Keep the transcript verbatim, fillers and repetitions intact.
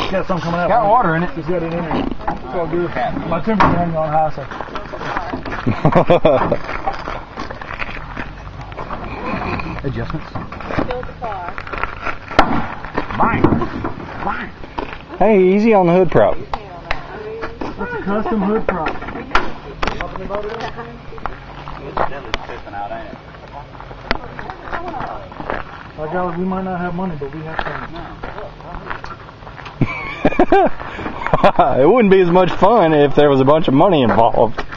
It's got some coming out. Got water in it. It's got it in there. It's all good. My temperature's hanging on high, so. Adjustments. Build the car. Mine. Mine. Hey, easy on the hood prop. That's a custom hood prop. Like I was, we might not have money, but we have some. It wouldn't be as much fun if there was a bunch of money involved.